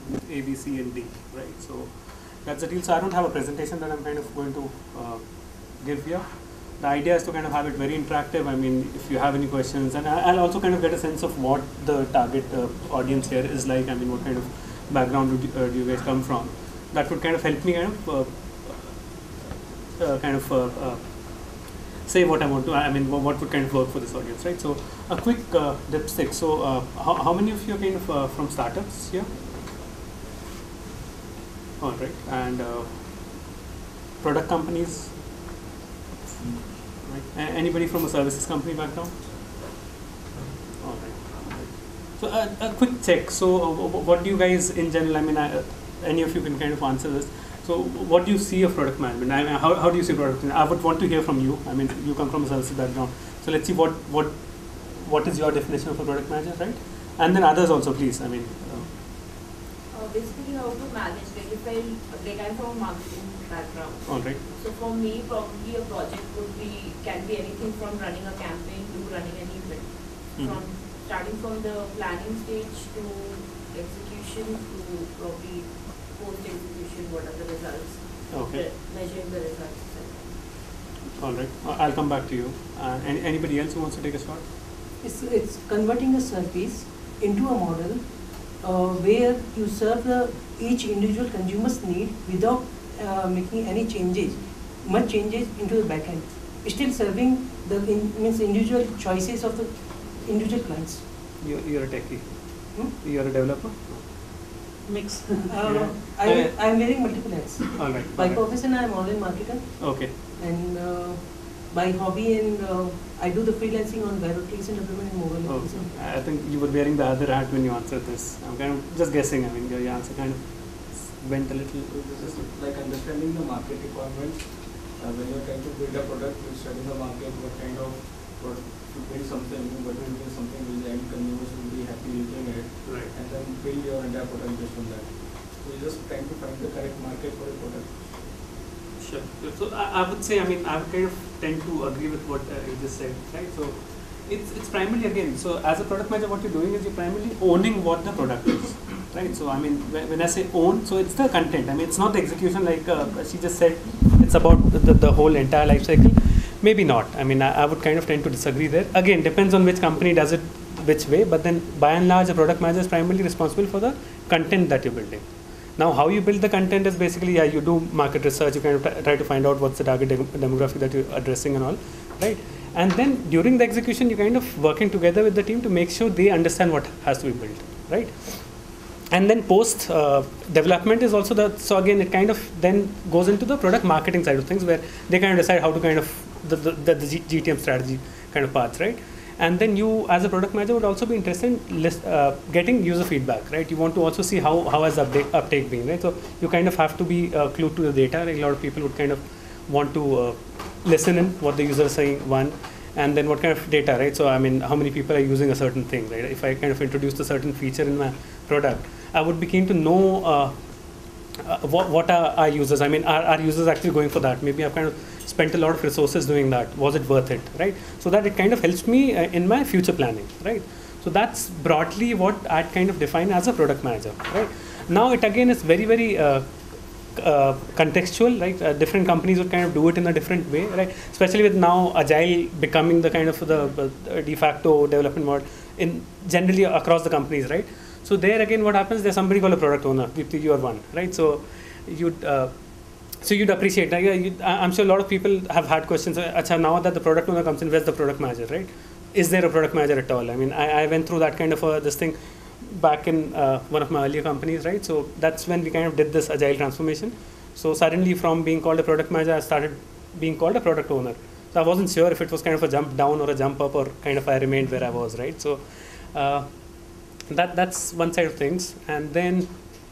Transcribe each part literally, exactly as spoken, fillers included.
A, B, C, and D, right? So that's the deal. So I don't have a presentation that I'm kind of going to uh, give here. The idea is to kind of have it very interactive. I mean, if you have any questions, and I'll also kind of get a sense of what the target uh, audience here is like. I mean, what kind of background do you, uh, do you guys come from? That would kind of help me kind of uh, uh, kind of uh, uh, say what I want to. I mean, what would kind of work for this audience, right? So a quick uh, dipstick. So uh, how, how many of you are kind of uh, from startups here? All right, and uh, product companies. Right. A anybody from a services company background? All right. So uh, a quick check. So uh, what do you guys in general? I mean, I, uh, any of you can kind of answer this. So what do you see of product management? I mean, how how do you see product management? I would want to hear from you. I mean, you come from a services background. So let's see what what what is your definition of a product manager, right? And then others also, please. I mean. Uh, uh, basically, how to manage. Like if I like I'm from a marketing background. All right. So for me, probably a project would be can be anything from running a campaign to running an event. Mm-hmm. From starting from the planning stage to execution to probably post execution. What are the results? Okay. Measuring the results. All right. I'll come back to you. Uh, any, anybody else who wants to take a shot? It's it's converting a service into a model uh, where you serve the each individual consumer's need without Uh, making any changes, much changes into the back end, still serving the in, means individual choices of the individual clients. You're, you're a techie. Hmm? You're a developer? Mix. uh, Yeah. I I am wearing multiple hats. All right. By all right. profession, I am online marketer. Okay. And uh, by hobby, and uh, I do the freelancing on web application development and mobile Oh, application. I think you were wearing the other hat when you answered this. I'm kind of just guessing. I mean, your, your answer kind of went a little. This is like understanding the market requirements. Uh, when you're trying to build a product, you study the market, what kind of product to build something, what will be something which the end consumers will be happy using it, Right. and then build your entire product based on that. So you're just trying to find the correct market for a product. Sure. So I, I would say, I mean, I would kind of tend to agree with what uh, you just said, right? So it's it's primarily again. So as a product manager, what you're doing is you're primarily owning what the product is. Right, so I mean, when I say own, so it's the content. I mean, it's not the execution like uh, she just said. It's about the, the, the whole entire life cycle. Maybe not. I mean, I, I would kind of tend to disagree there. Again, depends on which company does it, which way. But then, by and large, the product manager is primarily responsible for the content that you're building. Now, how you build the content is basically, yeah, you do market research. You kind of try to find out what's the target dem demographic that you're addressing and all, right? And then during the execution, you're kind of working together with the team to make sure they understand what has to be built, right? And then post uh, development is also the, so again it kind of then goes into the product marketing side of things where they kind of decide how to kind of the, the, the, the G T M strategy kind of paths, right? And then you as a product manager would also be interested in list, uh, getting user feedback, right? You want to also see how, how has update, uptake been, right? So you kind of have to be uh, glued to the data. Like a lot of people would kind of want to uh, listen in what the user is saying, one, and then what kind of data, right? So I mean, how many people are using a certain thing, right? If I kind of introduced a certain feature in my product, I would be keen to know uh, uh, what, what are our users. I mean, are, are users actually going for that? Maybe I've kind of spent a lot of resources doing that. Was it worth it, right? So that it kind of helps me uh, in my future planning, right? So that's broadly what I'd kind of define as a product manager, right? Now it again is very, very uh, uh, contextual, right? Uh, different companies would kind of do it in a different way, right? Especially with now Agile becoming the kind of the uh, de facto development mode in generally across the companies, right? So there again, what happens? There's somebody called a product owner. You are one, right? So you'd uh, so you'd appreciate. Like, you, I'm sure a lot of people have had questions. Achha, now that the product owner comes in, where's the product manager, right? Is there a product manager at all? I mean, I, I went through that kind of a, this thing back in uh, one of my earlier companies, right? So that's when we kind of did this agile transformation. So suddenly, from being called a product manager, I started being called a product owner. So I wasn't sure if it was kind of a jump down or a jump up, or kind of I remained where I was, right? So. Uh, That that's one side of things, and then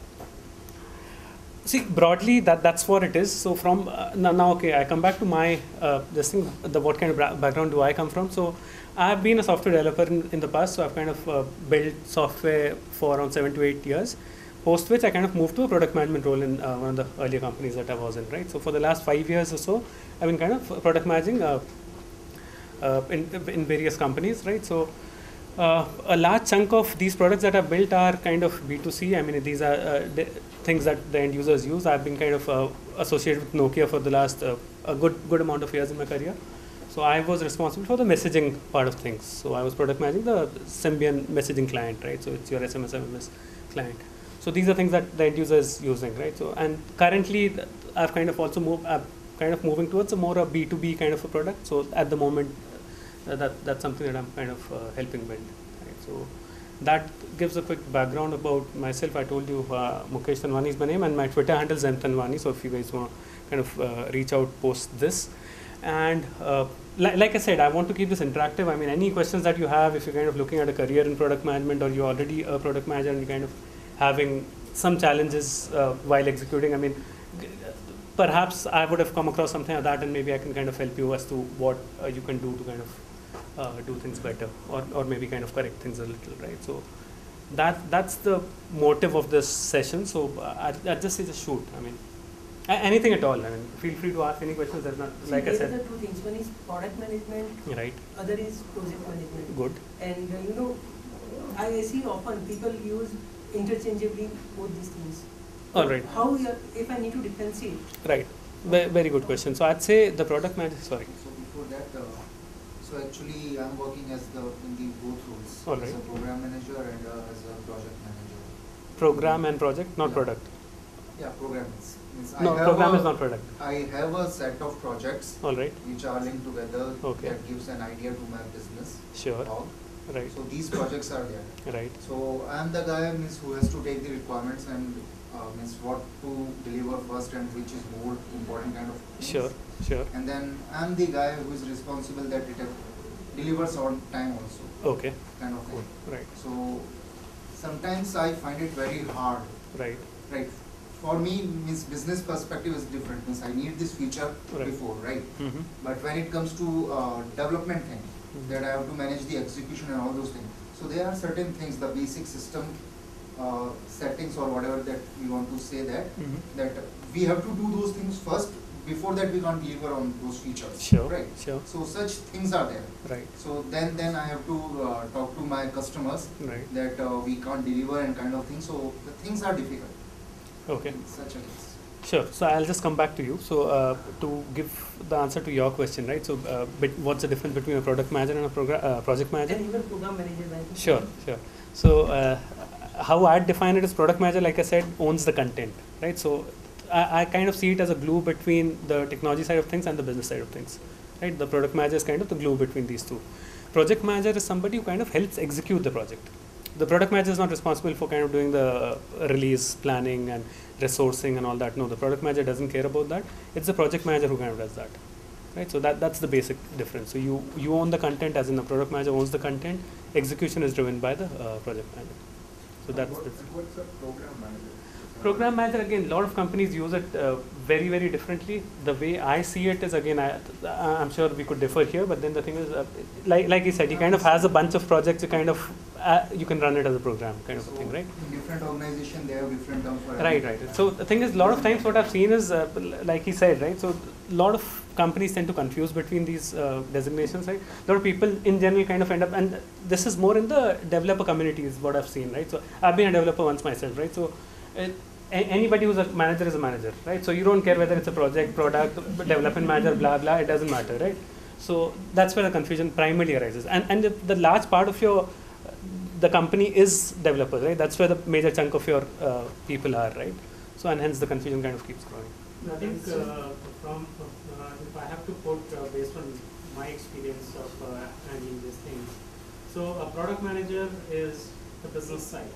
see broadly that that's what it is. So from uh, now, now, okay, I come back to my uh, this thing. The what kind of background do I come from? So I've been a software developer in, in the past. So I've kind of uh, built software for around seven to eight years. Post which I kind of moved to a product management role in uh, one of the earlier companies that I was in. Right. So for the last five years or so, I've been kind of product managing uh, uh, in in various companies. Right. So. Uh, a large chunk of these products that I've built are kind of B two C. I mean, these are uh, d- things that the end users use. I've been kind of uh, associated with Nokia for the last uh, a good good amount of years in my career. So I was responsible for the messaging part of things. So I was product managing the Symbian messaging client, right? So it's your S M S, M M S client. So these are things that the end user is using, right? So and currently th- I've kind of also moved, I'm kind of moving towards a more a B two B kind of a product. So at the moment, uh, that that's something that I'm kind of uh, helping build, right? So that gives a quick background about myself. I told you uh, Mukesh Tanwani is my name, and my Twitter handle is M Tanwani. So if you guys want to kind of uh, reach out post this. And uh, li- like I said, I want to keep this interactive. I mean, any questions that you have, if you're kind of looking at a career in product management, or you're already a product manager and you're kind of having some challenges uh, while executing, I mean, g- perhaps I would have come across something like that, and maybe I can kind of help you as to what uh, you can do to kind of uh, do things better, or, or maybe kind of correct things a little, right? So that that's the motive of this session. So uh, I, I just say just shoot. I mean, a- anything at all. I mean, feel free to ask any questions. There's not, See, like I there said, are the two things. One is product management, right? other is project management. Good. And uh, you know, I see often people use interchangeably both these things. All right. How you are, if I need to differentiate? Right. Ve- very good question. So I'd say the product manager. Sorry. So before that, uh, so actually I'm working as the in the both roles, All as right. a program manager and uh, as a project manager. Program and project, not Yeah. product. Yeah, programs. Means No, I have program a, is not product. I have a set of projects All right. which are linked together Okay. that gives an idea to my business. Sure. All. Right. So these projects are there. Right. So I am the guy means who has to take the requirements and uh, means what to deliver first and which is more important kind of things. Sure. Sure. And then I am the guy who is responsible that it uh, delivers on time also, Okay. kind of thing. Right. So sometimes I find it very hard. Right. Right. For me, means business perspective is different. Means I need this feature Right. before, right? Mm-hmm. But when it comes to uh, development thing, Mhm. that I have to manage the execution and all those things. So there are certain things, the basic system uh, settings or whatever that we want to say that, Mm-hmm. that we have to do those things first. Before that, we can't deliver on those features. Sure. Right. Sure. So such things are there. Right. So then, then I have to uh, talk to my customers Right. that uh, we can't deliver and kind of thing. So the things are difficult. Okay. In such a case. Sure. So I'll just come back to you. So uh, to give the answer to your question, right? So, uh, bit, what's the difference between a product manager and a program uh, project manager? And even program manager, right? Sure, sure. So, uh, how I'd define it as product manager, like I said, owns the content, right? So, I, I kind of see it as a glue between the technology side of things and the business side of things, right? The product manager is kind of the glue between these two. Project manager is somebody who kind of helps execute the project. The product manager is not responsible for kind of doing the uh, release planning and resourcing and all that. No, the product manager doesn't care about that. It's the project manager who kind of does that, right? So that that's the basic difference. So you you own the content, as in the product manager owns the content. Execution is driven by the uh, project manager. So that's What- the and what's a program manager? program manager. Again, a lot of companies use it uh, very very differently. The way I see it is, again, I, I'm sure we could differ here, but then the thing is, uh, like like you said, he kind of has a bunch of projects. You kind of uh, you can run it as a program kind of So thing, right? in different organization, they have different terms for Right, everything. right. So the thing is, a lot of times what I've seen is, uh, l- like he said, right? So a lot of companies tend to confuse between these uh, designations, right? A lot of people in general kind of end up, and this is more in the developer community is what I've seen, right? So I've been a developer once myself, right? So it, a- anybody who's a manager is a manager, right? So you don't care whether it's a project, product, development manager, blah, blah, it doesn't matter, right? So that's where the confusion primarily arises. And, and the, the large part of your the company is developers, right? That's where the major chunk of your uh, people are, right? So and hence the confusion kind of keeps growing. I think uh, from uh, if I have to put uh, based on my experience of uh, handling these things, so a product manager is the business side.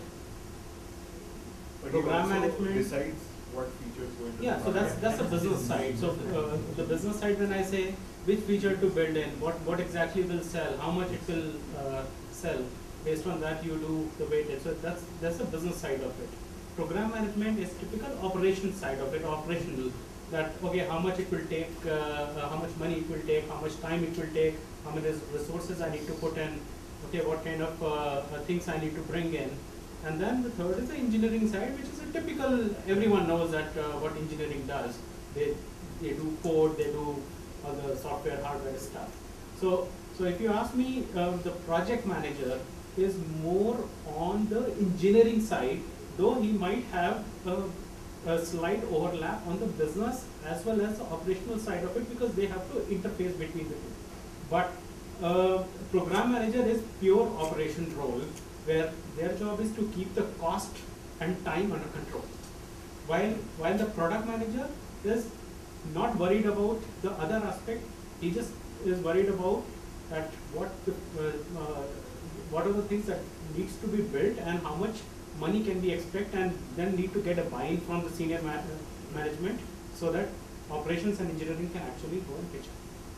But he Program also management- decides what features go into Yeah, the so that's program. that's the business side. So uh, the business side, when I say which feature to build in, what what exactly will sell, how much it will uh, sell, based on that you do the weightage. So that's that's the business side of it. Program management is typical operation side of it, operational. That okay, how much it will take, uh, uh, how much money it will take, how much time it will take, how many res- resources I need to put in, okay, what kind of uh, uh, things I need to bring in. And then the third is the engineering side, which is a typical, everyone knows that uh, what engineering does. They they do code, they do all the software, hardware stuff. So so if you ask me, uh, the project manager is more on the engineering side, though he might have a, a slight overlap on the business as well as the operational side of it, because they have to interface between the two. But uh, program manager is pure operation role, where their job is to keep the cost and time under control. While, while the product manager is not worried about the other aspect, he just is worried about that what the, uh, uh, what are the things that needs to be built and how much money can we expect, and then need to get a buy-in from the senior ma management so that operations and engineering can actually go and pitch.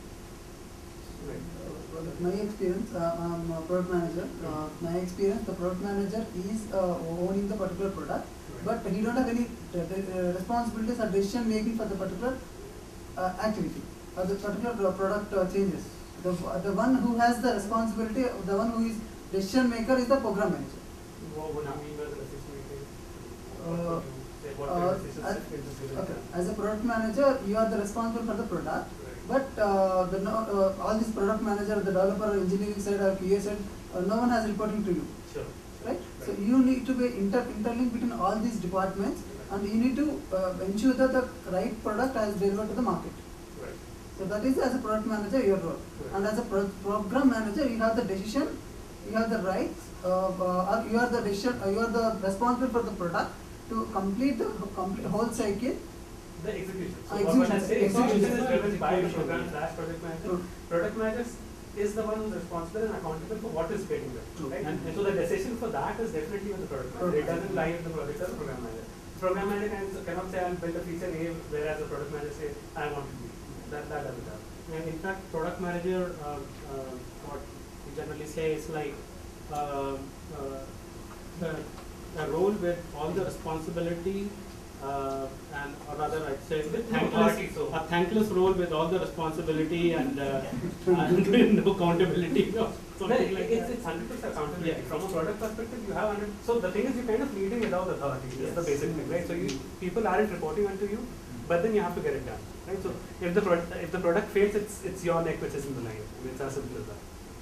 Right. Uh, my experience, uh, I'm a product manager. Uh, my experience, the product manager is uh, owning the particular product, Right. but he don't have any uh, uh, responsibilities or decision making for the particular uh, activity or the particular uh, product uh, changes. The, the one who has the responsibility, the one who is decision maker is the program manager. What would you mean by the decision making? Uh, What uh, kind of decisions as, is given okay. there? As a product manager, you are the responsible for the product, Right. but uh, the no, uh, all these product manager, the developer, engineering side or Q A side, uh, no one has reporting to you, Sure. right? So you need to be inter interlinked between all these departments, and you need to uh, ensure that the right product has delivered to the market. Right. So that is as a product manager your role, Right. and as a pro program manager, you have the decision, you have the rights, uh, uh, or you are the decision, uh, you are the responsible for the product to complete the complete whole cycle. The execution. So Uh, what when I execution, say execution execution. is driven by the Execution. program slash project manager. True. Product manager is the one who's responsible and accountable for what is getting done. True. Right? And, and so the decision for that is definitely with the product manager. It doesn't lie with the project or the program manager. Program manager can, cannot say I'll build a feature A, whereas the product manager says I want to do that. That doesn't happen. And in fact, product manager, uh, uh, what we generally say is like uh, uh, the, a role with all the responsibility. Uh, and or rather, I'd say the thankless, a thankless role with all the responsibility and, uh, and no accountability or something like it's, that. it's hundred percent accountability. Yeah. From a product perspective, you have hundred. So the thing is, you're kind of leading without authority. That's the Yes. basic thing, right? So you people aren't reporting onto you, but then you have to get it done, right? So if the product if the product fails, it's it's your neck which is in the line. I mean, it's as simple as that.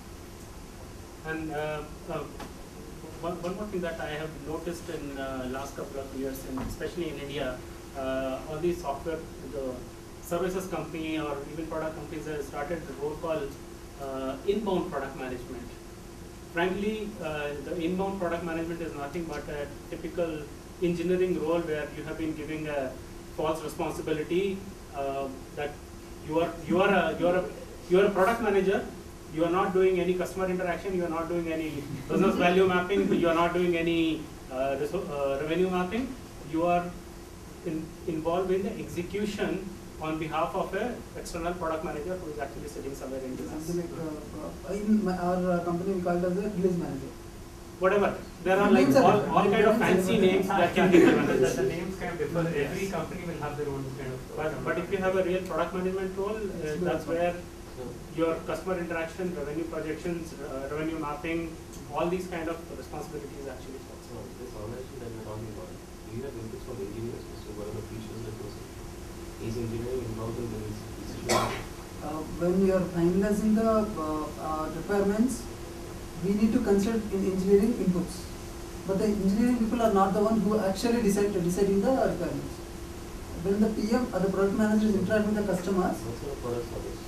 And uh, uh, one, one more thing that I have noticed in uh, last couple of years, and especially in India, uh, all these software, the services company or even product companies have started a role called uh, inbound product management. Frankly, uh, the inbound product management is nothing but a typical engineering role where you have been giving a false responsibility uh, that you are you are a you are a you are a product manager. You are not doing any customer interaction. You are not doing any business value mapping. You are not doing any uh, uh, revenue mapping. You are in, involved in the execution on behalf of a external product manager who is actually sitting somewhere in business. Something like uh, uh, in my, our uh, company we call it as a release manager. Whatever. There are like Names are all, different. all kind of fancy names that can be given. The, the names kind of differ. Every company will have their own kind of. But, but if you have a real product management role, uh, that's where your customer interaction, revenue projections, uh, revenue mapping, all these kind of responsibilities actually fall. So this organization that we're talking about, do you have inputs from engineers as to what are the features that goes in? Is engineering involved in this decision? Uh, when you are finalizing the uh, uh, requirements, we need to consider in engineering inputs. But the engineering people are not the one who actually decide deciding the requirements. When the P M or the product manager is interacting with the customers, What sort of products are this?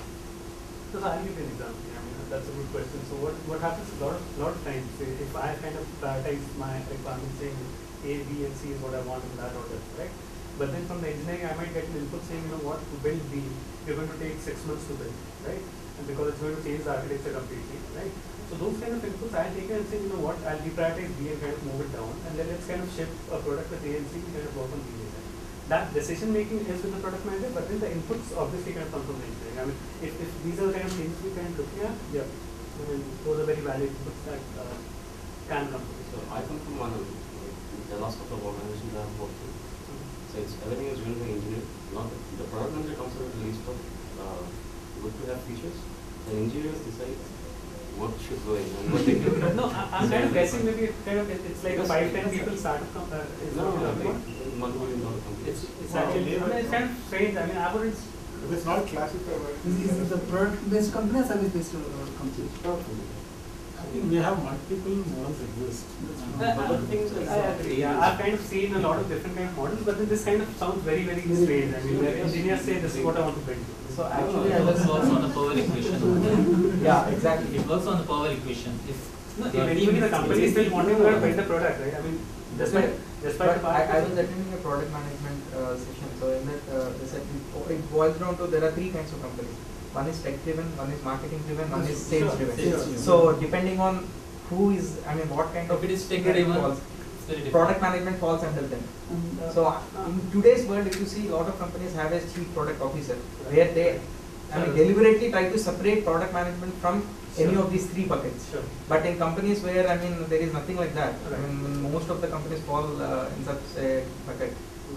So I'll give you an example. I mean, that's a good question. So what, what happens a lot of, lot of times, say, if I kind of prioritize my requirements saying A, B, and C is what I want in that order, right? But then from the engineering, I might get an input saying, you know what, to build B, you're going to take six months to build, right? And because it's going to change the architecture completely, right? So those kind of inputs I'll take and say, you know what, I'll deprioritize B and kind of move it down, and then let's kind of ship a product with A and C and kind of work on B later. That decision making is with the product manager, but then the inputs obviously kind of come from the engineering. I mean, if, if these are the kind of things we kind of looking at, yeah, I mean, those are very valid inputs that uh, can come from it. So I come from one of the last couple of organizations I've worked with. So it's everything is driven by engineering. Not the, the product manager comes up with a list of uh, good to have features. The engineers decide what should go in and what they can do. No, I, I'm kind of guessing maybe it kind of it, it's like a five ten people startup company. Uh, is No, what no, you're talking no, about? multi-million dollar company. It's, it's Wow. actually, I mean, it's kind of strange. I mean, I wouldn't. If it's not classified, is, is it a product based company or service based uh, company? I think we have multiple models exist. Uh, uh, things, I agree. Yeah, I've kind of seen a lot of different kind of models, but then this kind of sounds very, very strange. I mean, where engineers say this is what I want to build. So actually, it works on the power equation. Yeah, exactly. It works on the power equation. If No, eventually the company is still wanting to build the product, right? I mean, despite despite the But I, fact I was attending a product management uh, session. So in that, uh, they said it, it boils down to there are three kinds of companies. One is tech driven, one is marketing driven, one is sales Sure, driven. sure, sure. So depending on who is, I mean, what kind of if it is tech category driven, falls, it's very different. product management falls under them. And, uh, So uh, in today's world, if you see, a lot of companies have a chief product officer where they, I mean, deliberately try to separate product management from any Sure. of these three buckets. Sure. But in companies where, I mean, there is nothing like that. Right. I mean, most of the companies fall uh, in such a bucket.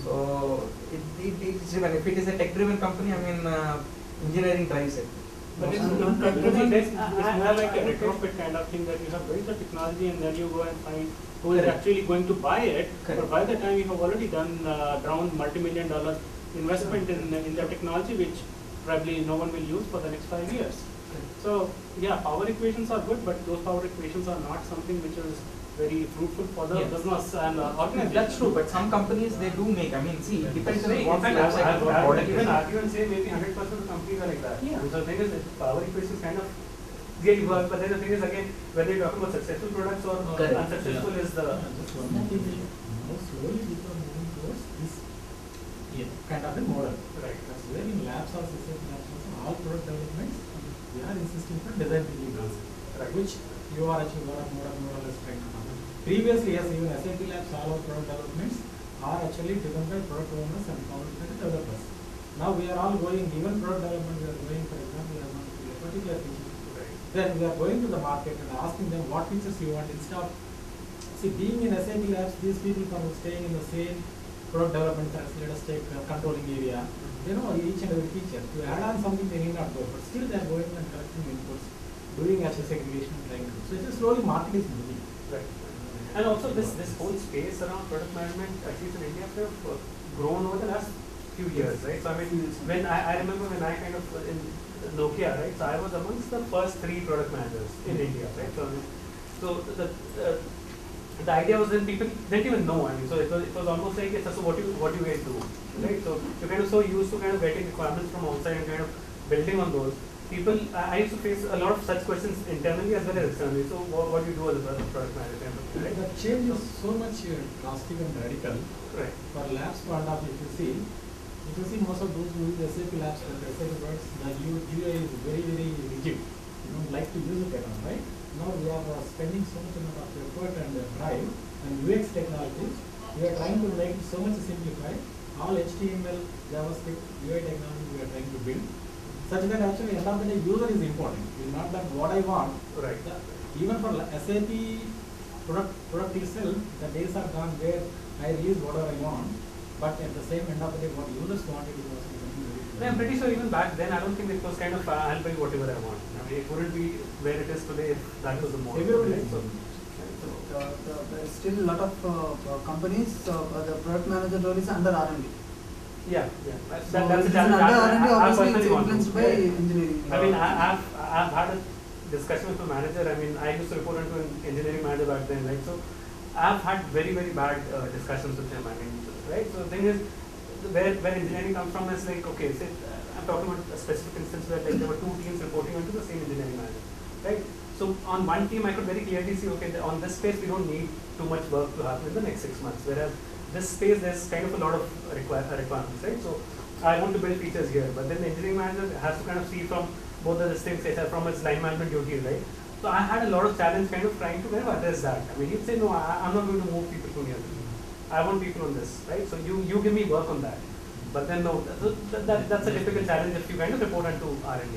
So it, it, it's driven. If it is a tech-driven company, I mean, uh, engineering drives it. But it's, And it's, on it's, technical- it's, it's more like a retrofit kind of thing that you have built the technology and then you go and find who is Correct. actually going to buy it. Correct. But by the time you have already done uh, around multi-million dollar investment in in the technology, which probably no one will use for the next five years. So yeah, power equations are good, but those power equations are not something which is very fruitful for the Yes. business and uh, organization. That's true, but some companies they do make. I mean, see, it depends on in what fact, life I cycle, what would product even is. argue and say maybe one hundred percent of companies are like that. Yeah. So the thing is, that power equations kind of really work, but then the thing is again, whether you're talking about successful products or Correct. unsuccessful is the Just one more thing. Now slowly people are moving towards this Yeah. kind of a model. right. That's where in labs or research labs also all product developments, we are insisting for design thinking concept, Right. which you are actually more and more and more or less trying to happen. Previously, yes, even S A P labs, all our product developments are actually driven by product owners and founded by the developers. Now we are all going, even product development, we are going, for example, we are going to a particular feature. Right. Then we are going to the market and asking them what features you want instead of, see, being in S A P labs, these people are staying in the same product development, as let us take uh, controlling area, they know each and every feature. To add on something they need not go, but still they are going and collecting inputs, doing actual segregation and trying to do. So it's just slowly market is moving. Right. And also this this whole space around product management, at least in India, have uh, grown over the last few years, right? So I mean, when I, I remember when I kind of uh, in Nokia, right? So I was amongst the first three product managers in India, right? So, I mean, so the uh, the idea was that people didn't even know. I mean, so it was it was almost like it's so what you what you guys do, right? So you're kind of so used to kind of getting requirements from outside and kind of building on those. People, I, I used to face a lot of such questions internally as well as externally. So what, what do you do as a product product manager, kind of, right? The change is so much uh, drastic and radical. Right. For labs point of view, if you see, if you see most of those who use S A P labs, S A P words, the U I is very, very rigid. You don't like to use it at all, right? Now we are uh, spending so much amount of effort and uh, drive and U X technologies. We are trying to make it so much simplified. All H T M L, JavaScript, U I technology we are trying to build. Such that actually end of the day user is important. It's not that what I want. Right. The, even for S A P product product itself, the days are gone where I release whatever I want, but at the same end of the day, what users want it is also becoming very Yeah, I'm pretty sure even back then, I don't think it was kind of uh, I'll buy whatever I want. I mean, it wouldn't be where it is today if that was the model. Everybody right? is So, The, the, there is still a lot of uh, uh, companies, uh, uh, the product manager role is under R and D. yeah, yeah. That, So that, that's it a is an challenge. under R and D, I- I- I obviously it's personally want to. influenced by Yeah. engineering. I mean, I, I've, I've had a discussion with my manager. I mean, I used to report into an engineering manager back then, right? So I've had very, very bad uh, discussions with him. I mean, right? So the thing is, where, where engineering comes from is like, okay, say, uh, I'm talking about a specific instance where like, there were two teams reporting into the same engineering manager, right? So on one team, I could very clearly see, okay, the, on this space, we don't need too much work to happen in the next six months. Whereas this space, there's kind of a lot of require, uh, requirements, right? So I want to build features here, but then the engineering manager has to kind of see from both the things, from its line management duties, right? So I had a lot of challenge kind of trying to kind of address that. I mean, he'd say, no, I, I'm not going to move people to near me. I want people on this, right? So you, you give me work on that. But then no, that, that, that, that's a typical challenge if you kind of report onto R and D.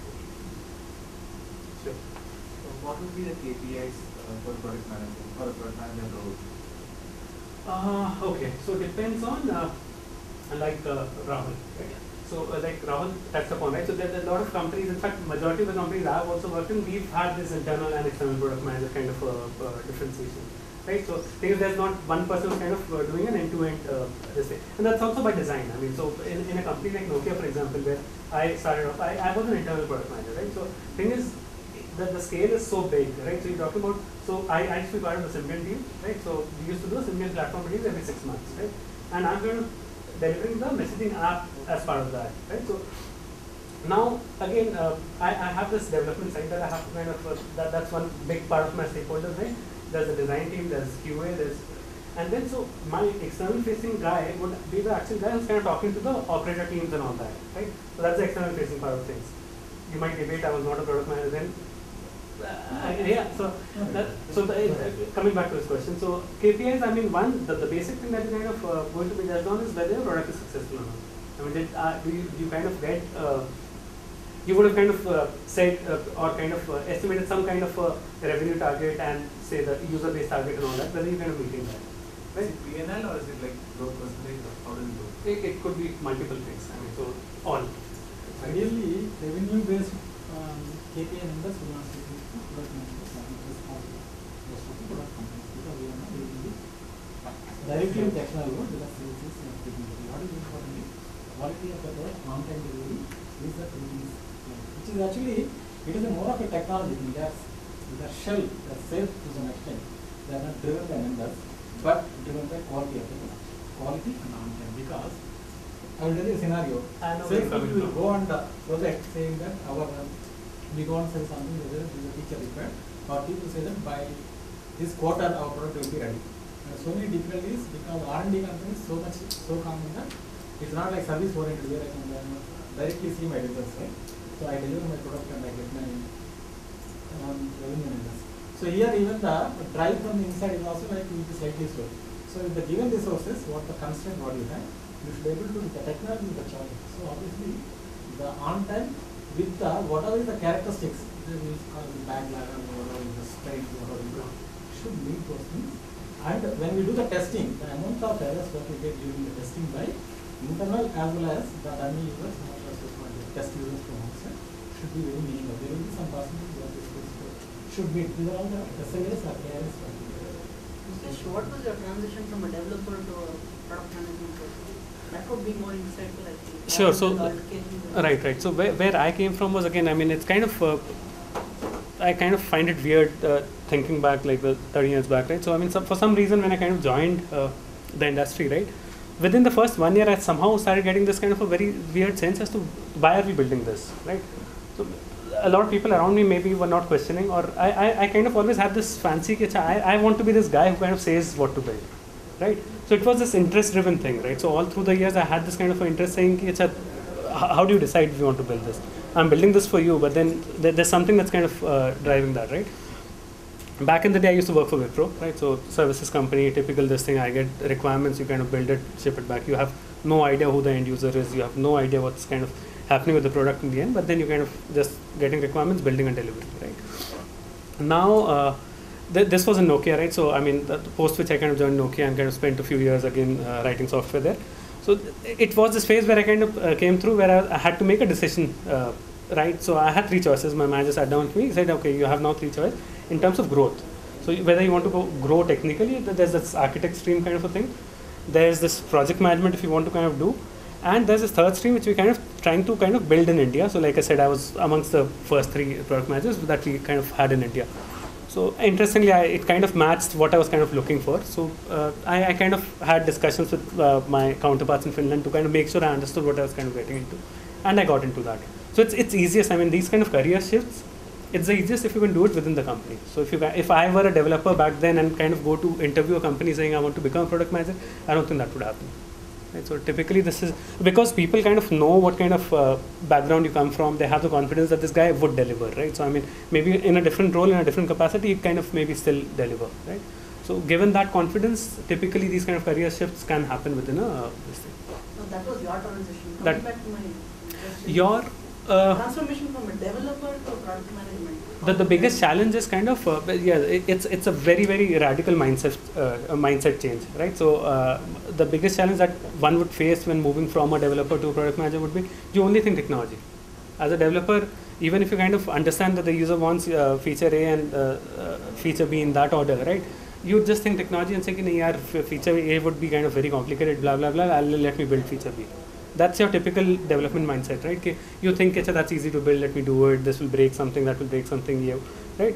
Sure. So what would be the K P Is uh, for product management or a product manager role? Uh, okay, so it depends on uh, like uh, Rahul, right? So uh, like Rahul touched upon, right? So there are a lot of companies, in fact majority of the companies I have also worked in, we've had this internal and external product manager kind of uh, uh, differentiation, right? So because there's not one person who's kind of uh, doing an end-to-end uh, this thing. And that's also by design. I mean, so in, in a company like Nokia, for example, where I started off, I, I was an internal product manager, right? So thing is, the, the scale is so big, right? So you're talking about, so I, I used to be part of the Symbian team, right? So we used to do a Symbian platform release every six months, right? And I'm going to delivering the messaging app as part of that, right? So now again, uh, I, I have this development side that I have to kind of, uh, that, that's one big part of my stakeholders, right? There's the design team, there's Q A, there's, and then so my external facing guy would be the actual guy who's kind of talking to the operator teams and all that, right? So that's the external facing part of things. You might debate, I was not a product manager then. Uh, yeah, so that, so the, uh, coming back to this question, so K P Is, I mean, one, the, the basic thing that is kind of uh, going to be judged on is whether your product is successful or not. I mean, did, uh, do you, you kind of get, uh, you would have kind of uh, said uh, or kind of uh, estimated some kind of uh, revenue target and say the user base target and all that, whether you kind of meeting that. Right? Is it P and L or is it like growth percentage? How does it go? It, it could be multiple things. I mean, so all. Ideally, revenue-based um, K P I numbers will not be product managers or most of the product companies because we are not using it directly with external world because sales is not taking it. What is important is quality of the product, on-time delivery is the thing is, which is actually, it is a more of a technology thing. That's the shell, the sales to some extent. They are not driven by numbers, but driven by quality of the product. Quality and on-time because I will tell you a scenario. Say we will go on the project saying that our uh, we go and sell something whether there is a feature required, or people say that by this quarter our product will be ready. Uh, so many difficulties because R and D companies so much so common that it's not like service oriented where I can uh, directly see my results, right? So I deliver my product and I get my um, revenue numbers. So here even the drive from the inside is also like will be slightly slow. So with the given resources, what the constraint what you have, you should be able to, the technology is the challenge. So obviously, the on time with the, whatever is the characteristics, the bag lag or whatever is the strength, whatever you got, should meet those things. And when we do the testing, the amount of errors what we get during the testing by internal as well as the dummy users, not just the test users from outside, should be very minimal. There will be some percentage of this should be, these are all the S L As or K R S. What was your transition from a developer to a product management person? That would be more insightful, I think. Sure. So, right, right. So where, where I came from was again, I mean, it's kind of, uh, I kind of find it weird uh, thinking back like the thirty years back, right? So I mean, so for some reason when I kind of joined uh, the industry, right, within the first one year I somehow started getting this kind of a very weird sense as to why are we building this, right? So a lot of people around me maybe were not questioning, or I, I, I kind of always had this fancy, I, I want to be this guy who kind of says what to build, right? So it was this interest driven thing, right? So all through the years I had this kind of an interest saying, it's a, how do you decide if you want to build this? I'm building this for you, but then th there's something that's kind of uh, driving that, right? Back in the day I used to work for Wipro, right? So services company, typical this thing, I get requirements, you kind of build it, ship it back. You have no idea who the end user is, you have no idea what's kind of happening with the product in the end, but then you kind of just getting requirements, building and delivering, right? Now, uh, th this was in Nokia, right? So I mean, the post which I kind of joined Nokia and kind of spent a few years again uh, writing software there. So it was this phase where I kind of uh, came through where I, I had to make a decision, uh, right? So I had three choices. My manager sat down with me, he said, okay, you have now three choices in terms of growth. So whether you want to go grow technically, there's this architect stream kind of a thing. There's this project management if you want to kind of do. And there's this third stream which we kind of trying to kind of build in India. So like I said, I was amongst the first three product managers that we kind of had in India. So interestingly, I, it kind of matched what I was kind of looking for. So uh, I, I kind of had discussions with uh, my counterparts in Finland to kind of make sure I understood what I was kind of getting into. And I got into that. So it's, it's easiest, I mean, these kind of career shifts, it's the easiest if you can do it within the company. So if you if I were a developer back then and kind of go to interview a company saying I want to become a product manager, I don't think that would happen. Right? So typically this is because people kind of know what kind of uh, background you come from. They have the confidence that this guy would deliver, right? So I mean, maybe in a different role, in a different capacity, he kind of maybe still deliver, right? So given that confidence, typically these kind of career shifts can happen within a uh, this thing. So that was your transition. Coming That back to my question. your uh, transformation from a developer to product management. The, the biggest challenge is kind of uh, yeah it, it's it's a very very radical mindset uh, a mindset change, right? So uh, the biggest challenge that one would face when moving from a developer to a product manager would be you only think technology. As a developer, even if you kind of understand that the user wants uh, feature A and uh, uh, feature B in that order, right? You just think technology and say, yaar, feature A would be kind of very complicated, blah blah blah. I'll let me build feature B. That's your typical development mindset, right? Okay, you think, okay, that's easy to build, let me do it, this will break something, that will break something, yeah, right?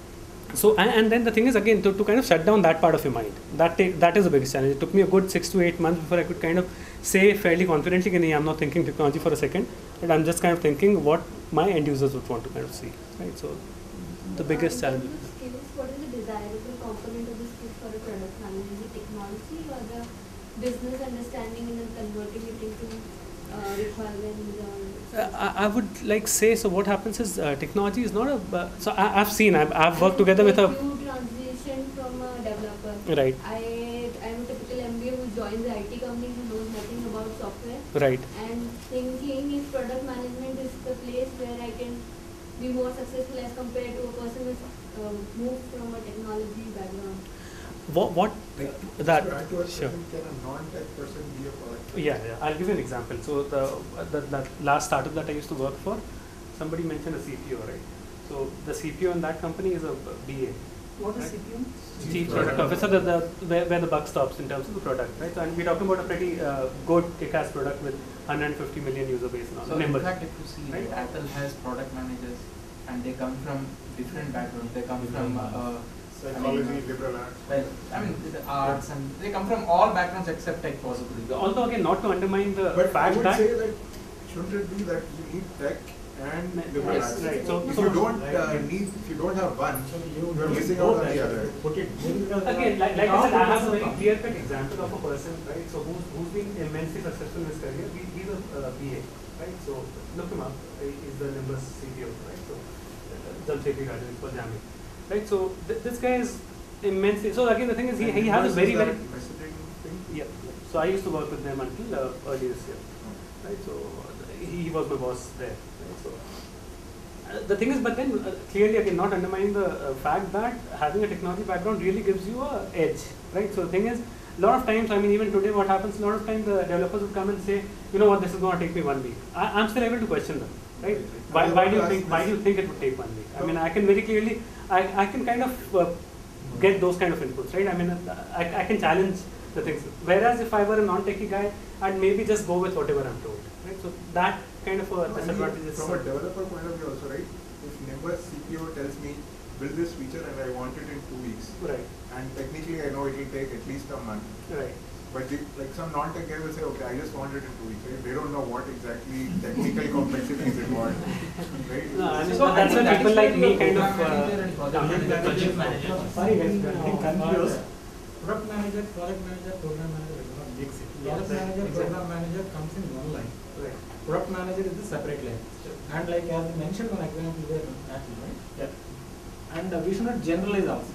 So, and, and then the thing is, again, to, to kind of shut down that part of your mind, that take, that is the biggest challenge. It took me a good six to eight months before I could kind of say fairly confidently, okay, I'm not thinking technology for a second, but I'm just kind of thinking what my end users would want to kind of see, right? So, the biggest uh, challenge. Skills, what is the desirable component of the skill for a product manager? Is it technology or the business understanding and then converting it into uh, requirements? Or Uh, I, I would like say, so what happens is uh, technology is not a, uh, so I, I've seen, I've, I've worked together with a, you transition from a developer. Right. I, I'm a typical M B A who joins the I T company who knows nothing about software. Right. And thinking if product management is the place where I can be more successful as compared to a person who's uh, moved from a technology background. what, what Like, that, to add to it, sure. can a non-tech person be a product? Yeah, yeah, I'll give you an example. So the, the, the last startup that I used to work for, somebody mentioned a C P O, right? So the C P O in that company is a B A. What is right? C P O? Chief Product Officer, the, the, where, where the buck stops in terms of the product, right? So, and we're talking about a pretty uh, good kick-ass product with one hundred fifty million user base now. So Nimbus. in fact, if you see, Right? Apple has product managers, and they come from different backgrounds. They come from uh, Psychology, I mean, liberal arts. Well, I mean, the arts, and they come from all backgrounds except tech, possibly. Although again, not to undermine the But I fact would that say that shouldn't it be that you need tech and liberal Yes, arts? right. So- if so- you don't uh, need, if you don't have one, you are missing out on the other. Put it again, like, like I said, I have a very clear-cut example of a person, right? So who's who's been immensely successful in his career. He, he's a uh, B A, right? So look him up. He's the Nimbus C T O, right? So Jamshedji graduate for Jamie, right? So th this guy is immensely. So again, the thing is, he he has a very very messaging thing. yeah. So I used to work with them until uh, early this year, right? So he, he was my boss there, right? So. Uh, the thing is, but then uh, clearly again, not undermining the uh, fact that having a technology background really gives you a edge, right? So the thing is, a lot of times, I mean, even today, what happens? A lot of times, the developers would come and say, you know what, this is going to take me one week. I, I'm still able to question them, right? Why, why do you think? Why do you think it would take one week? I mean, I can very clearly, I, I can kind of uh, get those kind of inputs, right? I mean, I, I can challenge the things. Whereas if I were a non-techie guy, I'd maybe just go with whatever I'm told, right? So that kind of a No, disadvantage I mean, is from a developer point of view also, right? If Nimbus C P O tells me build this feature and I want it in two weeks, right, and technically I know it will take at least a month, right. but the, like some non-tech guy will say, okay, I just want it in two weeks. Right? They don't know what exactly technical complexities it was, right? No, I mean, So that's I when think people that like is me where kind the of program manager and uh, project come in. manager- Project manager. Sorry, guys, Uh, getting confused. Product manager, product manager, program manager is not mix it. Yeah, Product right, manager, exactly. program manager comes in one line. Right. Product manager is the separate line. And like as I mentioned one example there, Apple, right? Yeah. And uh, we should not generalize also.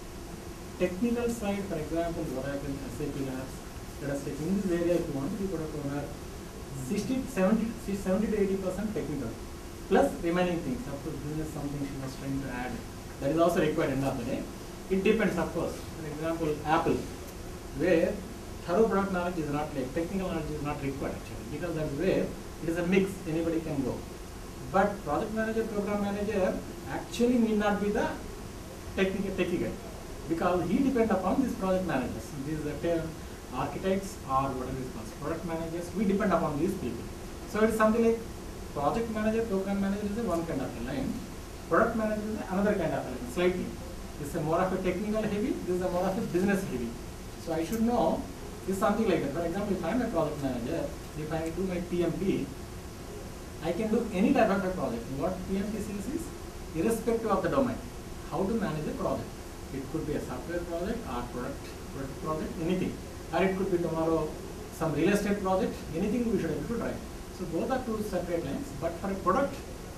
Technical side, for example, Oracle, S A P Labs, let us take in this area if you want to be product owner, sixty, seventy, seventy to eighty percent technical. Plus remaining things, of course, business something she was trying to add. That is also required end of the day. It depends, of course. For example, Apple, where thorough product knowledge is not like technical knowledge is not required actually, because that's where it is a mix, anybody can go. But project manager, program manager actually need not be the technical techie guy, because he depend upon these project managers, these uh, architects or whatever is called product managers. We depend upon these people. So it is something like project manager, program manager is a one kind of a line. Product manager is another kind of a line, slightly. This is a more of a technical heavy. This is a more of a business heavy. So I should know this is something like that. For example, if I am a project manager, if I do my P M P, I can do any type of a project. What P M P says is, irrespective of the domain, how to manage a project. It could be a software project or product, product project, anything. Or it could be tomorrow some real estate project, anything we should be able to drive. So both are two separate lines, but for a product,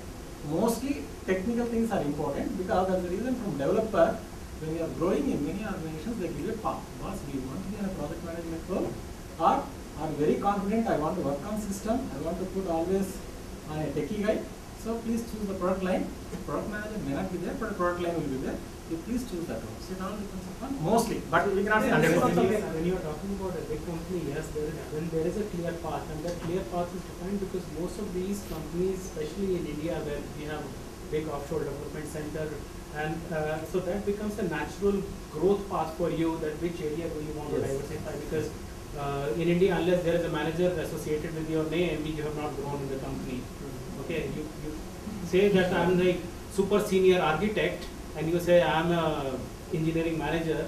mostly technical things are important, because that's the reason from developer, when you are growing in many organizations, they give you a path. Boss, we want to be in a project management role, or are very confident, I want to work on system, I want to put always on a techie guy. So please choose the product line. Product manager may not be there, but a product line will be there. You please choose that one. So it all depends upon mostly, but we cannot say one hundred percent. When you- when you are talking about a big company, yes, there is, when there is a clear path, and that clear path is defined because most of these companies, especially in India, where we have big offshore development center, and uh, so that becomes a natural growth path for you. That which area do you want to Yes. diversify? Because uh, in India, unless there is a manager associated with your name, you have not grown in the company. Okay, you, you say that I am like super senior architect, and you say I am a engineering manager,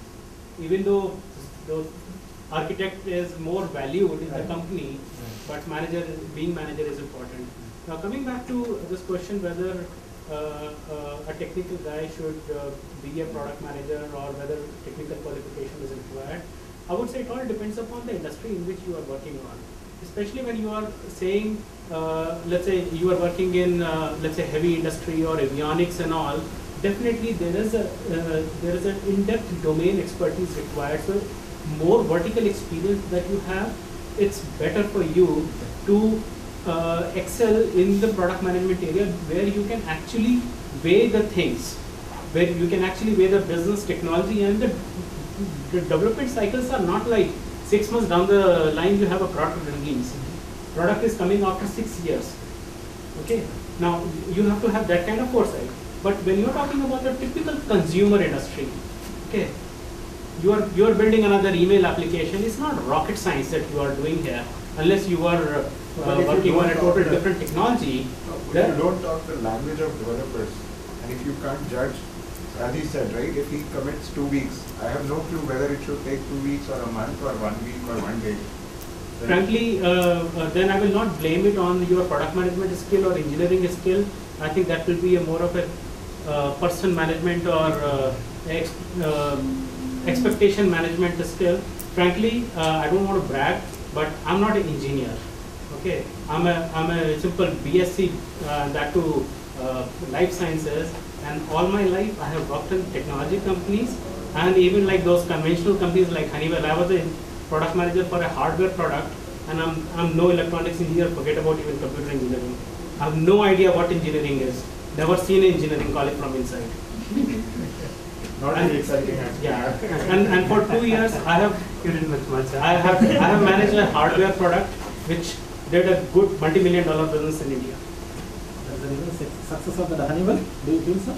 even though the architect is more valued in the company, but manager, being manager is important. Now coming back to this question whether uh, uh, a technical guy should uh, be a product manager or whether technical qualification is required, I would say it all depends upon the industry in which you are working on. Especially when you are saying, uh, let's say you are working in, uh, let's say heavy industry or avionics and all, definitely there is a uh, there is an in-depth domain expertise required. So more vertical experience that you have, it's better for you to uh, excel in the product management area where you can actually weigh the things, where you can actually weigh the business, technology, and the, the development cycles are not like six months down the line you have a product release. Product is coming after six years. Okay, now you have to have that kind of foresight. But when you are talking about the typical consumer industry, okay, you are you are building another email application. It's not rocket science that you are doing here, unless you are uh, working on a total different technology. But if you don't talk the language of developers, and if you can't judge, as he said, right, if he commits two weeks, I have no clue whether it should take two weeks or a month or one week or one day. Right? Frankly, uh, uh, then I will not blame it on your product management skill or engineering skill. I think that will be a more of a uh, person management or uh, ex um, expectation management skill. Frankly, uh, I don't want to brag, but I'm not an engineer. Okay, I'm a I'm a simple B S c, uh, that to uh, life sciences, and all my life I have worked in technology companies, and even like those conventional companies like Honeywell. I was a product manager for a hardware product, and I'm I'm no electronics engineer. Forget about even computer engineering. I have no idea what engineering is. Never seen an engineering college from inside. Not and, very exciting actually. Yeah, and, and for two years I have you didn't much much. I have I have managed a hardware product which did a good multi-million dollar business in India. Success of the Honeywell, do you feel so?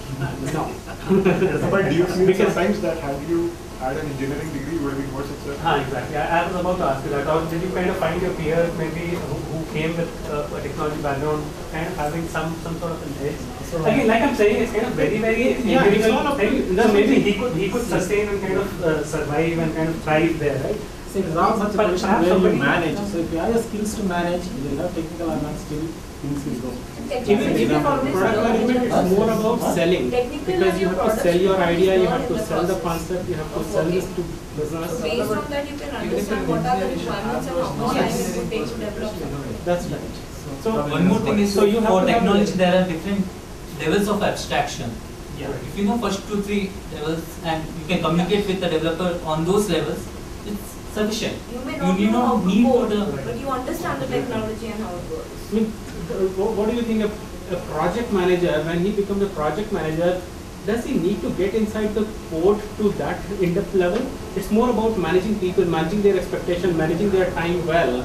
No. But do you feel Because sometimes that had you had an engineering degree, you would have been more successful? Ah, exactly. I, I was about to ask you that. Or did you kind of find your peers maybe who, who came with uh, a technology background kind of having some some sort of an edge? So again, like I'm saying, it's kind of very very yeah, individual it's all thing. No, maybe he could he could sustain and kind of uh, survive and kind of thrive there, right? See, it's not such a But position perhaps where you somebody- manage. So if you have the skills to manage, you will have technical advance, still things will go. Even, even for product management, it's more about selling. Because you have to sell your idea, you have to sell the concept, you have to sell this to business. So based on that, you can understand what are the requirements and how much time it would take to develop something. That's right. So one more thing is, so you have for to have technology a- there are different levels of abstraction. Yeah. If you know first two, three levels and you can communicate with the developer on those levels, it's sufficient. You may You not need know how not to need for code, the but you understand the technology and how it works. I mean, uh, wha- what do you think of a project manager, when he becomes a project manager, does he need to get inside the code to that in-depth level? It's more about managing people, managing their expectation, managing their time well.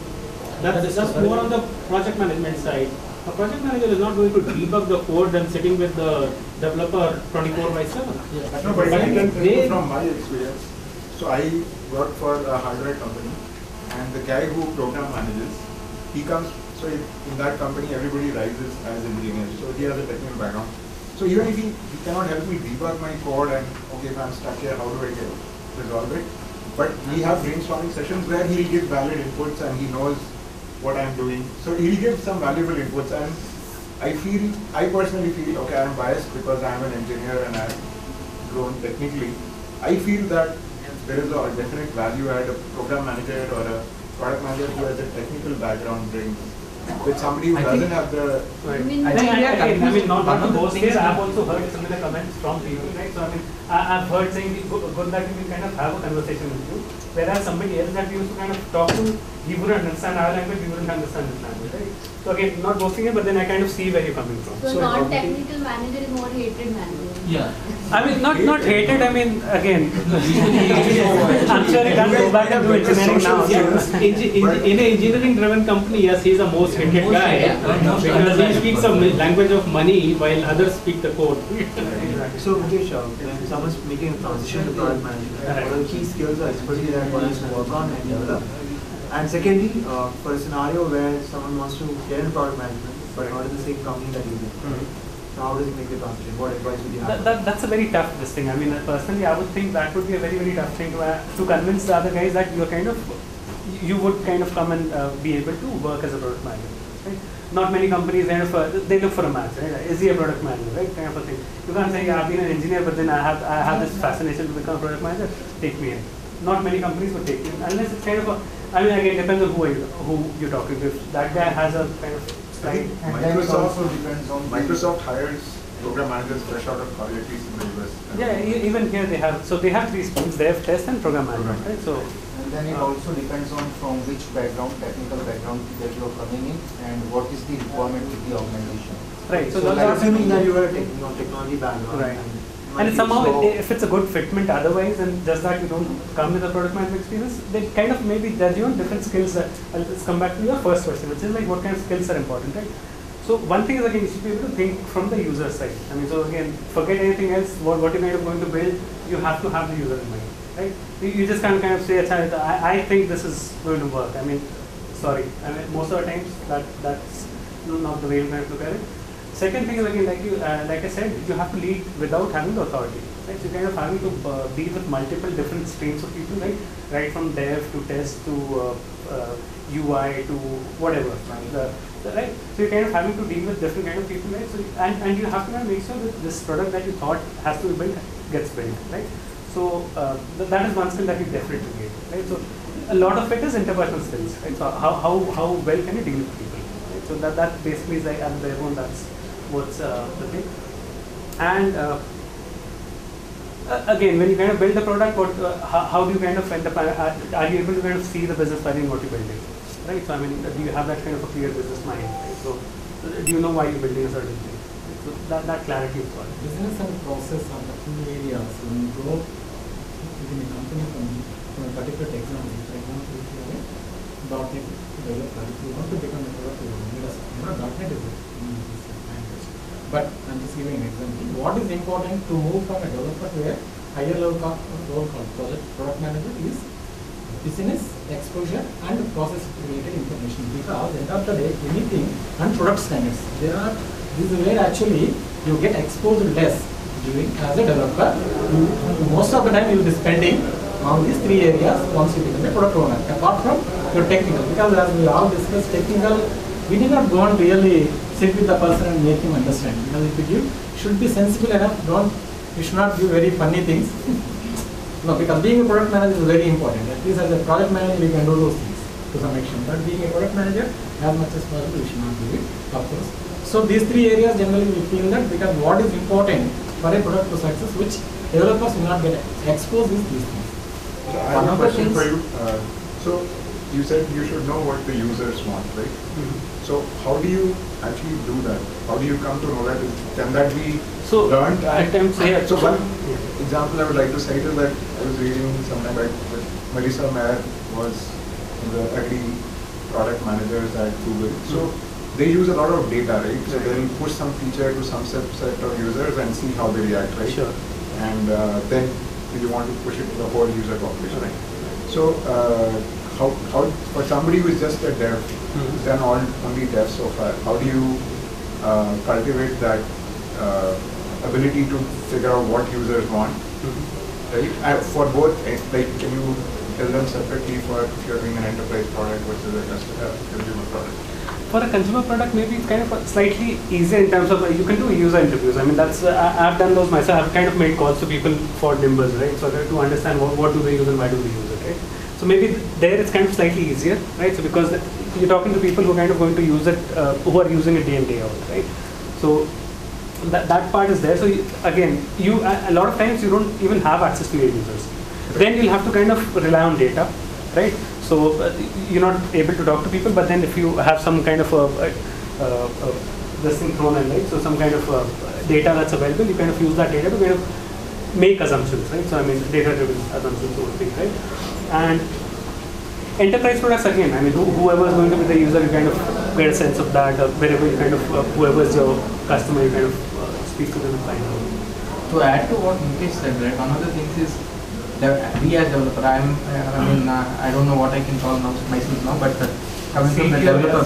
That's, that's more on the project management side. A project manager is not going to debug the code and sitting with the developer twenty-four by seven. No, but I can tell they- you from my experience. So I work for a hardware company, and the guy who program manages, he comes. So in in that company, everybody rises as engineers. So he has a technical background. So even if he, he cannot help me debug my code and okay, if I'm stuck here, how do I get resolve it? But we have brainstorming sessions where he'll give valid inputs and he knows what I'm doing. So he'll give some valuable inputs, and I feel, I personally feel, okay, I'm biased because I'm an engineer and I've grown technically. I feel that there is a definite value add a program manager or a product manager who has a technical background brings with somebody who I doesn't think- have the. Right. I think I, we are I, again, I mean, not, not One to of the boast things here, I've we- also heard similar comments from people, right? So I mean, I, I've heard saying it's good, good that we can kind of have a conversation with you, whereas somebody else that we used to kind of talk to, he wouldn't understand our language, we wouldn't understand his language, right? So again, not boasting it, but then I kind of see where you're coming from. So non-technical manager is more hated manager. Yeah. I mean, not not hated. I mean, again, I'm sure he can't go back and do engineering now. Yeah, So. engi- engi- in an engineering-driven company, yes, he's the most hated Most guy hated, yeah, most because he undervalued speaks a person. language of money while others speak the code. Exactly. So Mukesh, uh, when someone's making a transition to product management, what are the key skills or expertise that one has to work on and develop? And secondly, uh, for a scenario where someone wants to get into product management but not in the same company that he's in, Mm-hmm. so how does he make the transition? What advice would you have? That, that, that's a very tough this thing. I mean, uh, personally, I would think that would be a very, very tough thing to, uh, to convince the other guys that you're kind of, you would kind of come and uh, be able to work as a product manager. Right? Not many companies kind of, uh, they look for a match, right? Is he a product manager, right? Kind of a thing. You can't say, yeah, I've been an engineer, but then I have, I have this fascination to become a product manager, take me in. Not many companies would take you in, unless it's kind of a, I mean, again, it depends on who, are you, who you're talking to. If that guy has a kind of slight. Microsoft also depends on Microsoft hires program managers fresh out of college, at least in the U S. Yeah, e even here they have, so they have three streams, they have test and program management, right? So, and then it uh, also depends on from which background, technical background that you are coming in and what is the requirement with the organization. Right, so, So, so like like assuming that you are a tech, you know, technology background. right. And, And it's somehow, so, if it's a good fitment otherwise, and just that you don't come with a product management experience, they kind of maybe judge you on different skills. That, I'll just come back to your first question, which is like what kind of skills are important, right? So one thing is, again, you should be able to think from the user side. I mean, so again, forget anything else, what, what you're kind of going to build, you have to have the user in mind, right? You, you just can't kind of say, I, I think this is going to work. I mean, sorry, I mean, most of the times that that's not the way you kind of look at it. Second thing is, again, like you, uh, like I said, you have to lead without having the authority. Right? So you're kind of having to uh, deal with multiple different streams of people, right? Right from dev to test to uh, uh, U I to whatever. The, the, right? So you're kind of having to deal with different kind of people, right? So and, and you have to kind of make sure that this product that you thought has to be built gets built, right? So uh, th that is one skill that you definitely get, right? So a lot of it is interpersonal skills, right? So how how how well can you deal with people? Right? So that that basically is like at the bare bone, that's what's uh, the thing. And uh, uh, again, when you kind of build the product, what uh, how, how do you kind of end up? Uh, are you able to kind of see the business value in what you're building, right? So I mean, uh, do you have that kind of a clear business mind, right? So uh, do you know why you're building a certain thing? Right? So that that clarity is what. Business and process are the two areas when you grow within a company from, from a particular technology. For example, if you are a .NET developer, if you want to become a product owner, you need a, you know, .NET is a language. But I'm just giving an example. What is important to move from a developer to a higher level role called project product manager is business exposure and process related information. Because end of the day, anything and product standards, there are this is where actually you get exposed less during as a developer. You, most of the time you will be spending on these three areas once you become a product owner. Apart from your technical, because as we all discussed technical, we did not go and really sit with the person and make him understand. Because if you give, should be sensible enough. Don't you should not do very funny things. No, because being a product manager is very important. At least as a project manager, you can do those things to some extent. But being a product manager, as much as possible, you should not do it, of course. So these three areas generally we feel that because what is important for a product to success, which developers will not get exposed, is these things. So I have a question for you. Uh, so you said you should know what the users want, right? Mm-hmm. So how do you actually do that? How do you come to know that? Can that be so learned? Attempts here. So one example I would like to cite is that I was reading sometime back that Marissa Mayer was the early product managers at Google. So mm-hmm. they use a lot of data, right? So they'll push some feature to some subset of users and see how they react, right? Sure. And uh, then you want to push it to the whole user population, right? So uh, how, how for somebody who is just a dev, mm-hmm. who's done all only dev so far, how do you uh, cultivate that uh, ability to figure out what users want, mm-hmm. right? And for both, like, can you tell them separately for if you're doing an enterprise product versus a customer, consumer product? For a consumer product, maybe it's kind of slightly easier in terms of uh, you can do user interviews. I mean, that's uh, I, I've done those myself. I've kind of made calls to people for Nimbus, right? So to understand what, what do they use and why do they use it, right? So maybe there it's kind of slightly easier, right? So because the, you're talking to people who are kind of going to use it, uh, who are using it day in day out, right? So that that part is there. So you, again, you a lot of times you don't even have access to your users. Then you'll have to kind of rely on data, right? So uh, you're not able to talk to people, but then if you have some kind of a, uh, uh, this thing thrown in, right? So some kind of uh, data that's available, you kind of use that data to kind of make assumptions, right? So I mean, data-driven assumptions, sort of thing, right? And enterprise products again, I mean, who, whoever is going to be the user, you kind of get a sense of that, or wherever you kind of, uh, whoever is your customer, you kind of uh, speak to them and find out. to add to what Mukesh said, right, one of the things is that we as developer, I am, I mean, uh, I don't know what I can call now, myself now, but uh, coming from the developer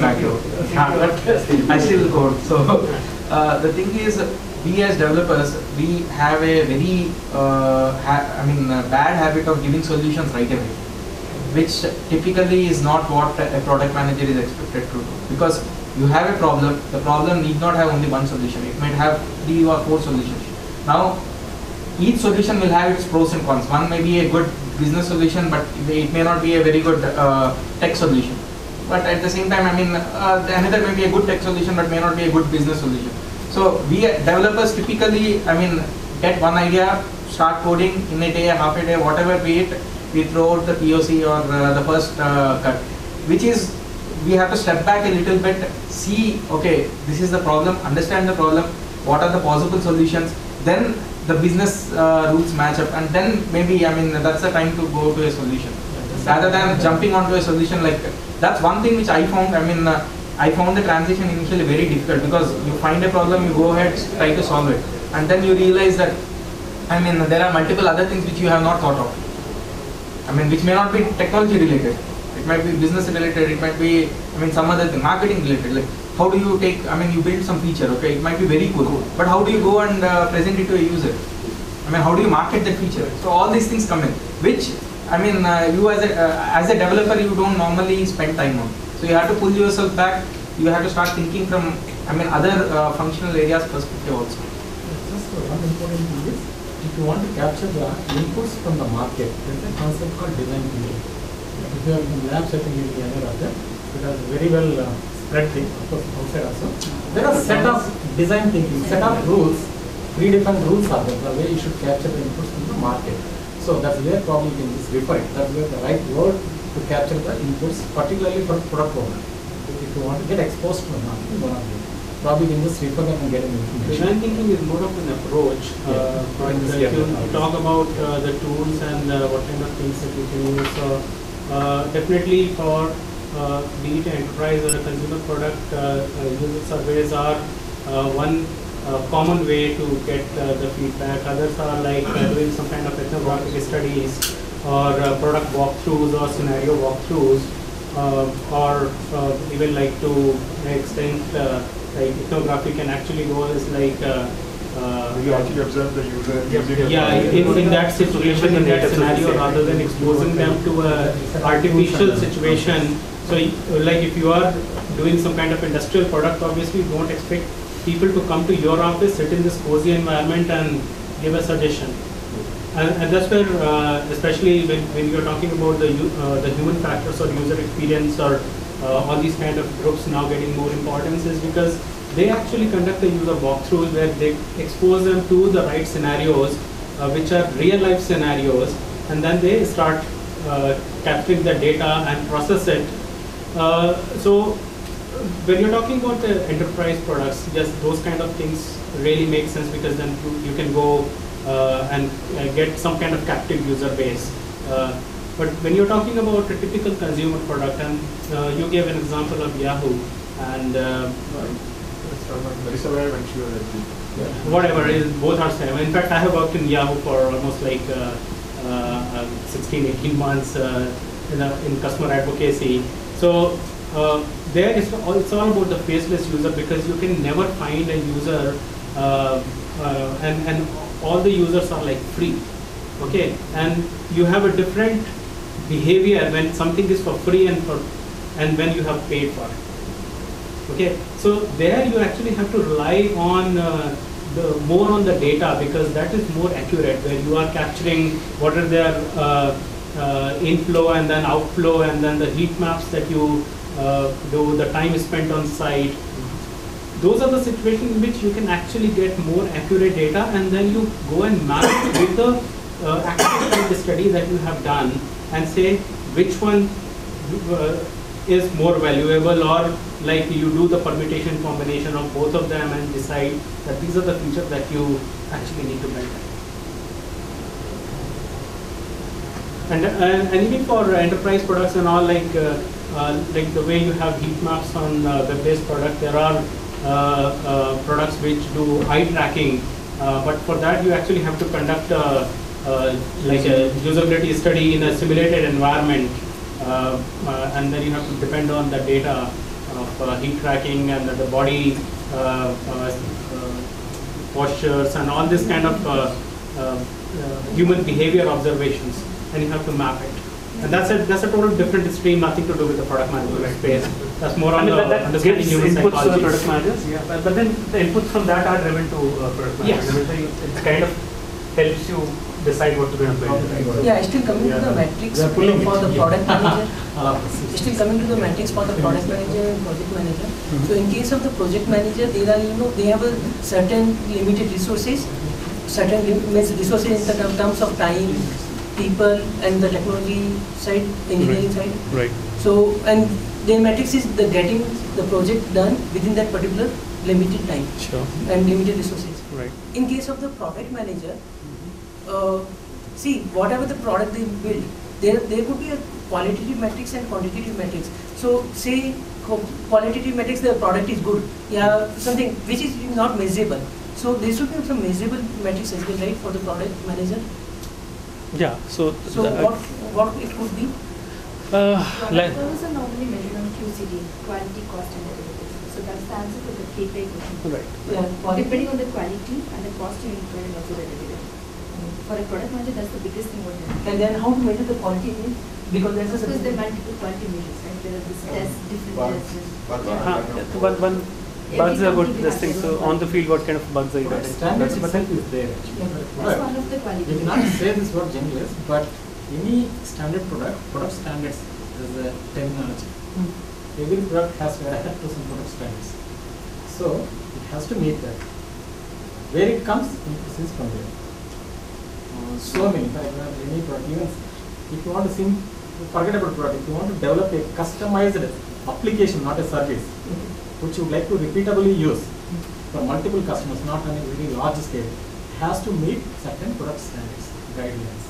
background, I still code. So uh, the thing is, we as developers, we have a very, uh, ha I mean, uh, bad habit of giving solutions right away, which typically is not what a product manager is expected to do. Because you have a problem, the problem need not have only one solution, it might have three or four solutions. Now, each solution will have its pros and cons. One may be a good business solution, but it may not be a very good uh, tech solution. But at the same time, I mean, uh, another may be a good tech solution, but may not be a good business solution. So we developers typically, I mean, get one idea, start coding in a day, half a day, whatever be it, we throw out the P O C or uh, the first uh, cut, which is, we have to step back a little bit, see, okay, this is the problem, understand the problem, what are the possible solutions, then the business uh, rules match up, and then maybe, I mean, that's the time to go to a solution. Rather than jumping onto a solution like, that's one thing which I found, I mean, uh, I found the transition initially very difficult, because you find a problem, you go ahead, try to solve it, and then you realize that, I mean, there are multiple other things which you have not thought of. I mean, which may not be technology related. It might be business related, it might be, I mean, some other thing, marketing related. Like, how do you take, I mean, you build some feature, okay, it might be very cool, but how do you go and uh, present it to a user? I mean, how do you market that feature? So all these things come in, which, I mean, uh, you as a, uh, as a developer, you don't normally spend time on. So you have to pull yourself back, you have to start thinking from, I mean, other uh, functional areas perspective also. Just one important thing is, if you want to capture the inputs from the market, there is a concept called design thinking. If you have in labs, I think you will be aware of that. It has very well uh, spread thing, of course, outside also. There are set of design thinking, set of rules, three different rules are there, the way you should capture the inputs from the market. So that's where probably you can just refer it. That's where the right word to capture the inputs, particularly for product owner. If you want to get exposed to the market, you want to probably you can just refer them and get an information. Design thinking is more of an approach. Yeah. Uh, but uh, if you talk about uh, the tools and uh, what kind of things that you can use, uh, uh, definitely for uh, be it an enterprise or a consumer product, uh, uh, user surveys are uh, one uh, common way to get uh, the feedback. Others are like uh, doing some kind of ethnographic studies or uh, product walkthroughs or scenario walkthroughs, uh, or uh, even like to an extent. Uh, Like ethnography can actually go as like uh, uh, you actually observe the user. Yeah, yeah in, in that situation, in that scenario, rather than exposing them to a artificial situation. So, like if you are doing some kind of industrial product, obviously you don't expect people to come to your office, sit in this cozy environment, and give a suggestion. And, and that's where, uh, especially when, when you're talking about the uh, the human factors or user experience or Uh, all these kind of groups now getting more importance, is because they actually conduct the user walkthroughs where they expose them to the right scenarios, uh, which are real life scenarios, and then they start uh, capturing the data and process it. Uh, so when you're talking about the enterprise products, yes, those kind of things really make sense, because then you, you can go uh, and uh, get some kind of captive user base. Uh, But when you're talking about a typical consumer product, and uh, you gave an example of Yahoo, and uh, whatever, is both are same. In fact, I have worked in Yahoo for almost like uh, uh, sixteen, eighteen months uh, in, a, in customer advocacy. So uh, there it's all, it's all about the faceless user, because you can never find a user, uh, uh, and, and all the users are like free. Okay, and you have a different behavior when something is for free and for and when you have paid for it. Okay, so there you actually have to rely on uh, the more on the data, because that is more accurate, where you are capturing what are their uh, uh, inflow and then outflow, and then the heat maps that you uh, do, the time spent on site. Those are the situations in which you can actually get more accurate data, and then you go and map it with the uh, actual study that you have done, and say which one uh, is more valuable, or like you do the permutation combination of both of them and decide that these are the features that you actually need to build. And, uh, and even for enterprise products and all, like uh, uh, like the way you have heat maps on uh, web-based product, there are uh, uh, products which do eye tracking, Uh, but for that, you actually have to conduct uh, uh, like a usability study in a simulated environment, uh, uh, and then you have to depend on the data of uh, heat tracking and the body uh, uh, uh, postures and all this kind of uh, uh, uh, human behavior observations, and you have to map it. And that's a that's a total different stream, nothing to do with the product management space. That's more on I mean, the that, that understanding gives human inputs to the psychology. product managers, yeah. But, but then the inputs from that are driven to uh, product managers. Yes. I mean, it kind of helps you decide what to kind of build. Yeah, still coming to the metrics We are pulling for it. the product Yeah. manager. Still coming to the metrics for the product manager and project manager. So in case of the project manager, there are, you know, they have a certain limited resources, certain lim- means resources in the term- terms of time, people, and the technology side, engineering Right. side. Right. So, and their metrics is the getting the project done within that particular limited time. Sure. And limited resources. Right. In case of the product manager, uh, see, whatever the product they build, there there could be a qualitative metrics and quantitative metrics. So say co- qualitative metrics, the product is good, yeah, something which is not measurable. So there should be some measurable metrics as well, right, for the product manager. Yeah. So. So the, what what it could be? Uh, like, Those are normally measured on Q C D, quality, cost, and delivery. So that's the answer for the K P I question. Right. Yeah, quality. Depending on the quality and the cost you incur and also the delivery. For a product manager, that's the biggest thing what you have. And then how to measure the quality is? Because there's a Because there are multiple quality measures, right? There are this tests, different Bugs. tests. Bugs Yeah. are uh, one, one bugs are good this thing. So on the field, what kind of bugs are you getting? Standards itself is there actually. That's one of the quality You cannot say this word genderless, but any standard product, product standards is a terminology. Every product has to adhere to some product standards. So it has to meet that. Where it comes, it is from there. Uh, so many, for example, any product, even if you want to sim forget about product, if you want to develop a customized application, not a service, which you would like to repeatably use for multiple customers, not on a very large scale, has to meet certain product standards, guidelines,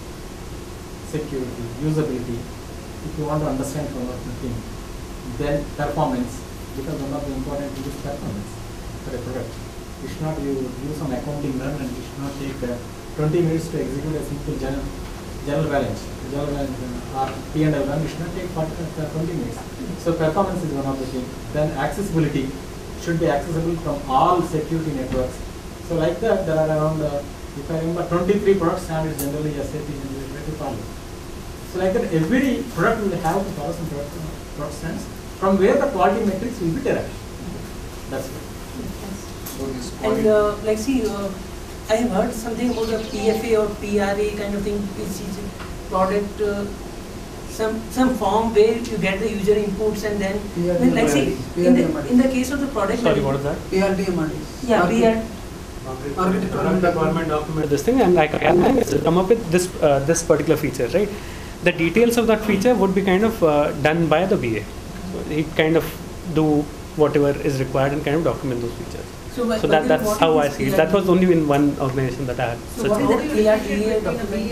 security, usability. If you want to understand from what you think, then performance, because one of the important things is performance for a product. You should not you use some accounting run and you should not take uh, twenty minutes to execute a simple general, general balance. General balance uh, or P and L run, you should not take forty, uh, twenty minutes. So performance is one of the things. Then accessibility should be accessible from all security networks. So like that, there are around, uh, if I remember, twenty-three product standards generally S A P generally try to follow. So like that, every product will have to follow some product, uh, product standards from where the quality metrics will be derived. That's it. So this And quality, uh, like see, uh, I have heard something about the P F A or P R A kind of thing, which is product, uh, some some form where you get the user inputs and then, P R D, then like see, in the, P R D. in the case of the product. Sorry, manager- what is that? P R D M R D. Yeah, P R. Run the government document this thing, and like I can come up with this uh, this particular feature, right? The details of that feature would be kind of uh, done by the B A. So he kind of do whatever is required and kind of document those features. So, but- So but that then that's what how I is see it. P R D? That was only in one organization that I had. So such what a- is the P R D A document?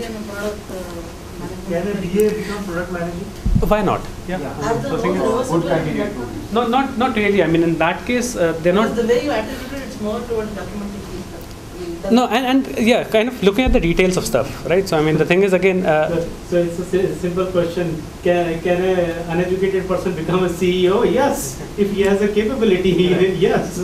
Can a B A become product manager? Why not? Yeah. Yeah. I mean, the thing is- Would continue to. No, not not really. I mean, in that case, uh, they're not. The way you attributed, it's more towards documentation. No, and, and yeah, kind of looking at the details of stuff, right? So I mean, the thing is again. Uh, So, so it's a si- simple question. Can can an uneducated person become a C E O? Yes, if he has a capability. Then yes.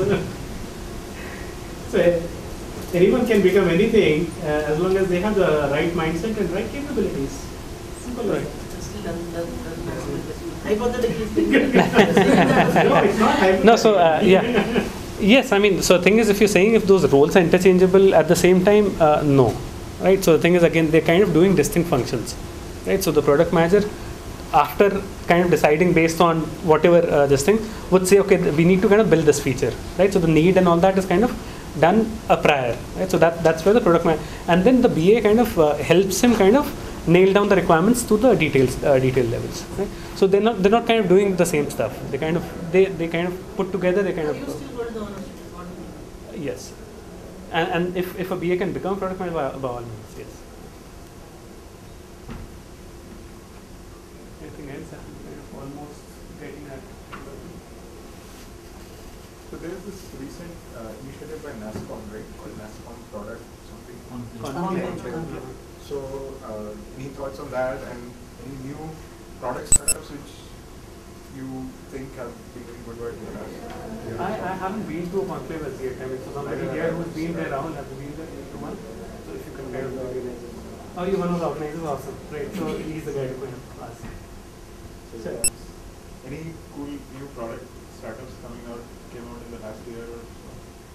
So anyone can become anything uh, as long as they have the right mindset and right capabilities. Simple. Right. Hypothetically No, it's not no, so uh, yeah. Yes, I mean, so the thing is, if you're saying if those roles are interchangeable at the same time, uh, no, right? So the thing is, again, they're kind of doing distinct functions, right? So the product manager, after kind of deciding based on whatever uh, this thing, would say, okay, th- we need to kind of build this feature, right? So the need and all that is kind of done a prior, right? So that that's where the product manager, and then the B A kind of uh, helps him kind of nail down the requirements to the details, uh, detail levels, right? So they're not they're not kind of doing the same stuff. They kind of they they kind of put together. They kind of yes, and and if if a B A can become product manager, by, by all means, yes. Anything else? I'm kind of almost getting at. So there's this recent uh, initiative by NASSCOM, right, called NASSCOM product something. Conclave. Conclave. So uh, any thoughts on that, and any new product startups which you think have been doing good work in the past? I, I haven't been to a conclave as yet. I mean, so somebody here who's been there around has been there to one. So if you can kind of organize it. Oh, you one of the organizers, awesome. Right. So he's the guy to kind of ask. So Sure. uh, any cool new product startups coming out, came out in the last year or so?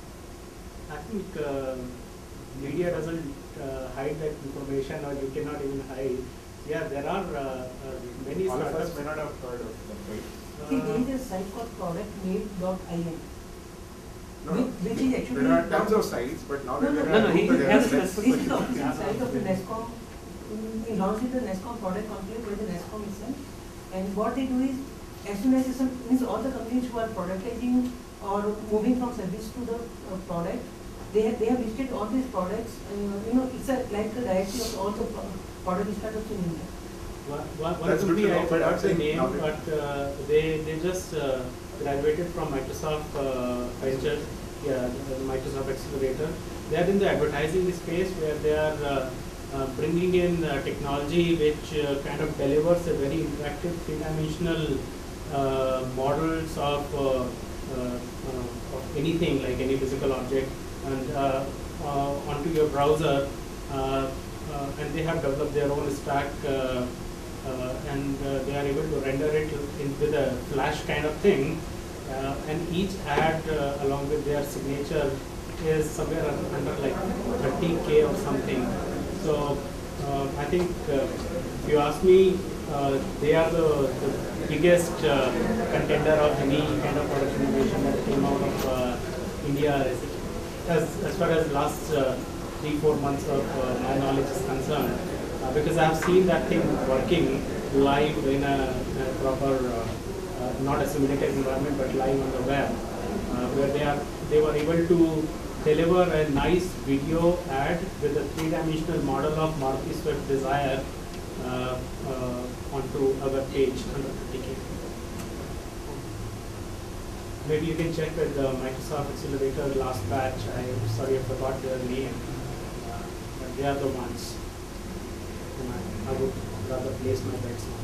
I think uh, media doesn't uh, hide that information, or you cannot even hide. Yeah, there are uh, uh, many All of startups. us may not have heard of them, right? See, there is a site called product made dot I N. No, Which, which is actually there are tons of sites, but now no, that no, there no, are no, he, two this, together, this let's- is the official site of the NASSCOM. Mm, He launched the NASSCOM product conclave by the NASSCOM itself. And what they do is, as soon as some, means all the companies who are productizing or moving from service to the uh, product, they have, they have listed all these products. Uh, you know, it's a, like a directory of all the pro- product startups in India. One, one, one That's good company to know, I but I'm forgot the saying name, now that- but uh, they they just uh, graduated from Microsoft uh, Venture, yeah, the Microsoft Accelerator. They are in the advertising space where they are uh, uh, bringing in uh, technology which uh, kind of delivers a very interactive three-dimensional uh, models of, uh, uh, uh, of anything, like any physical object, and uh, uh, onto your browser. Uh, uh, and they have developed their own stack. Uh, Uh, and uh, they are able to render it in with a flash kind of thing, uh, and each ad uh, along with their signature is somewhere under like thirty K or something. So uh, I think uh, if you ask me, uh, they are the, the biggest uh, contender of any kind of product innovation that came out of uh, India as, as far as last uh, three, four months of uh, my knowledge is concerned. Uh, because I have seen that thing working live in a, a proper, uh, uh, not a simulated environment, but live on the web, uh, where they are they were able to deliver a nice video ad with a three-dimensional model of Maruti Swift Dzire uh, uh, onto a web page under fifty K. Maybe you can check with the Microsoft Accelerator last batch. I'm sorry I forgot their name, uh, but they are the ones. And I, I would rather place my bets on.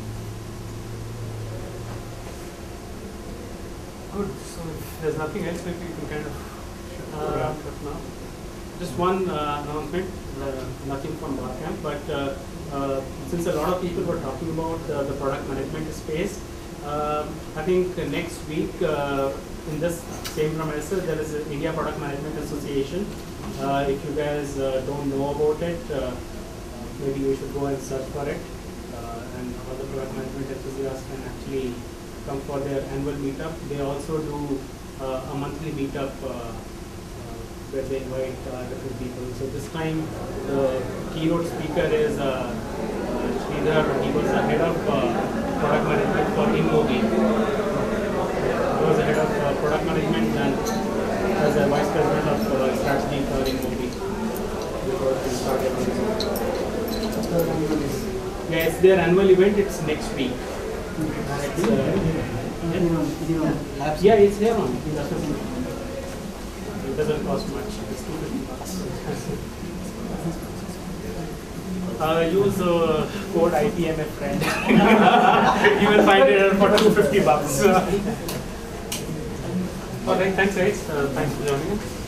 Good. So if there's nothing else, maybe you can kind of shut the Uh, wrap up now. Just one uh, announcement, uh, nothing from Barcamp, but uh, uh, since a lot of people were talking about uh, the product management space, um, I think uh, next week uh, in this same premises there is an India Product Management Association. Uh, if you guys uh, don't know about it, uh, maybe you should go and search for it, uh, and all the product management enthusiasts can actually come for their annual meetup. They also do uh, a monthly meetup uh, uh, where they invite uh, different people. So this time the keynote speaker is uh, uh, Sridhar. He was the head of uh, product management for InMobi. He was the head of uh, product management and as a vice president of uh, strategy for InMobi before he started. Yeah, it's their annual event. It's next week. And it's, uh, yeah, it's here on. It doesn't cost much. It's two fifty bucks. uh, use uh, code I P M F friend. You will find it for two fifty bucks. All right, thanks, guys. Uh, thanks for joining us.